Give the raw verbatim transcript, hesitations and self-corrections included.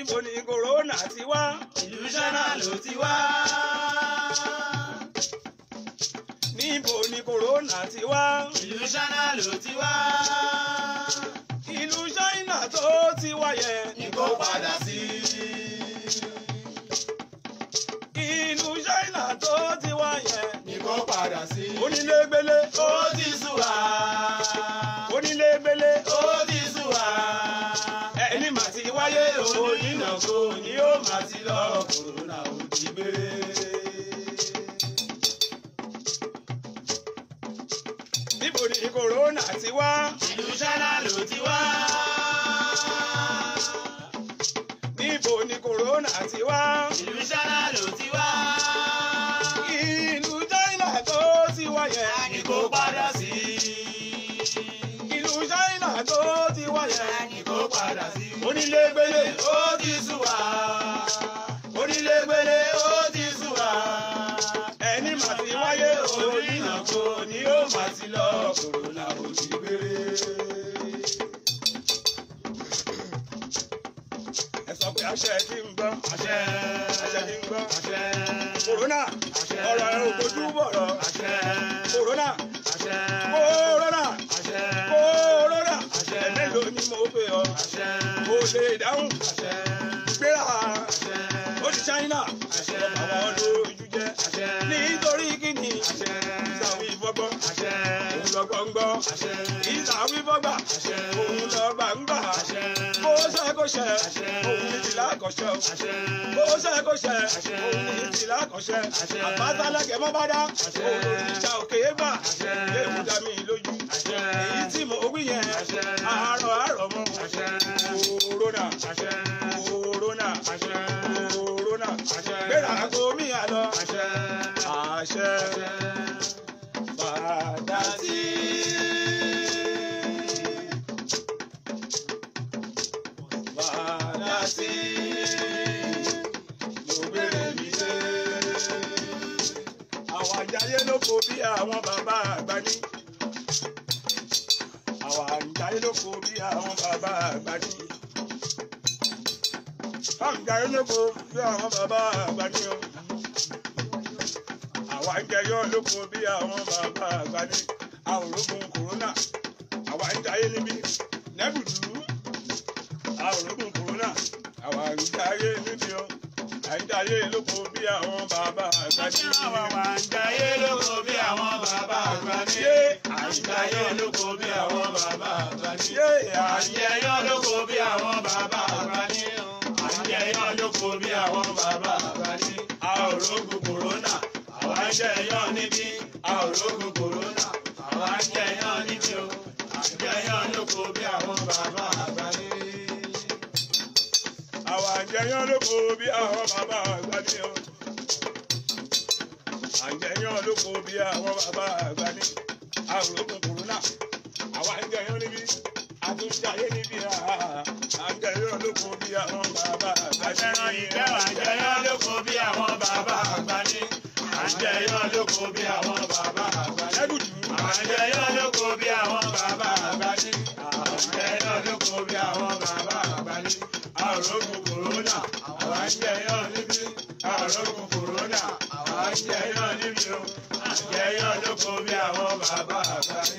níbo ni kòrónà ti wá. ìlú Ṣáínà ló ti wá. níbo ni kòrónà ti wá. ìlú Ṣáínà ló ti wá. ìlú Ṣáínà tó ti wá yẹn ni kó padà sí. ìlú Ṣáínà tó ti wá yẹn ni kó padà sí. onílégbélé ó ti sú wa. onílégbélé ó ti sú wa. ẹni mà ti wáyé onínàkó ni ó mà ti lọ kòrónà ò ti gbére. níbo ni kòrónà ti wá. ìlú Ṣáínà ló ti wá. níbo ni kòrónà ti wá. ìlú Ṣáínà ló ti wá. ìlú Ṣáínà tó ti wá yẹn ni kó padà sí. ìlú Ṣáínà tó ti wá yẹn ni kó padà sí. onílégbélé ó ti sú wa. onílégbélé ó ti sú wa. ẹni mà ti wáyé onínàkó ni ó mà ti lọ kòrónà ò ti gbére. ẹ sọ pé àṣẹ kí n gbọ́ àṣẹ àṣẹ kí n gbọ́ àṣẹ kòrónà àṣẹ ọ̀rọ̀ ẹ̀ ò kojú bọ̀rọ̀ àṣẹ kòrónà àṣẹ kòrónà àṣẹ kòrónà àṣẹ ẹ̀mẹ́lò ni mo pè ọ́ àṣẹ kò lè dáhùn àṣẹ gbéra àṣẹ ó di Ṣáínà àṣẹ àwọn lójú jẹ́ àṣẹ nítorí kíni àṣẹ ìsàwí fọ́gbọ́n àṣẹ òun lọ́gbọ́n ń gbọ́ àṣẹ ìsàwí fọ́gbà àṣẹ òun lọ́gbà ń gbà àṣẹ bó ṣe kó ṣe àṣẹ òun ní tìlá kọ̀ṣẹ́ o àṣẹ bó ṣe kó ṣe àṣẹ òun ní tìlá kọ̀ṣẹ́ àṣẹ àbátálẹ̀kẹ̀ mọ́ bá dá àṣẹ òun ló ní ìjà òkè gbà àṣẹ léwu dá mi lójú àṣẹ èyí tí mo wí yẹn àṣẹ àárọ̀ àárọ̀ mọ́ àṣẹ kòrónà àṣẹ kòrónà àṣẹ kòrónà àṣẹ gbéra kó mi àlọ́ àṣẹ àṣẹ padà sí. Padà sí mo gbére mi dé. Àwọn àjàyè ló kó bí àwọn bàbá àgbà ní. Àwọn àjàyè ló kó bí àwọn bàbá àgbà ní. Àwọn àjàyè ló kó bí àwọn bàbá àgbà ní. Àwọn àjàyè ló kó bí àwọn bàbá àgbà ní. Àwọn ológun kòrónà. Àwọn àjàyè níbí nẹ́bùdú. Àwọn ológun kòrónà. Àwọn àjàyè níbí o. Àjàyè ló kó bí àwọn bàbá àgbà ní. àwọn àǹjayé ló kó bí àwọn bàbá àgbà ní. àǹjayé ló kó bí àwọn bàbá àgbà ní. àǹjayé ló kó bí àwọn bàbá àgbà ní. àǹjayé ló kó bí àwọn bàbá àgbà ní. a ò rógun kòrónà àwọn àǹjayé níbí. a ò rógun kòrónà àwọn àǹjayé níbí o. àǹjayé ló kó bí àwọn bàbá àgbà ní. Àwọn àjẹyàn ló kó bí àwọn bàbá àgbà ní o. Àjẹyàn ló kó bí àwọn bàbá àgbà ní. Àrògùn kòrónà. Àwọn àjẹyàn níbí. Àtúnṣayé níbí. Àjẹyàn ló kó bí àwọn bàbá àgbà ní. àjẹyàn ìfẹ́ àjẹyàn ló kó bí àwọn bàbá àgbà ní. àjẹyàn ló kó bí àwọn bàbá àgbà ní. Ẹ̀gùdù. àjẹyàn ló kó bí àwọn bàbá àgbà ní. àjẹyàn ló kó bí àwọn bàbá àgbà ní. àrògùn kòrónà àwọn àjẹyàn níbí. àrògùn kòrónà àwọn àjẹyàn níbí o. àjẹyàn ló kó bí àwọn bàbá àgbà ní.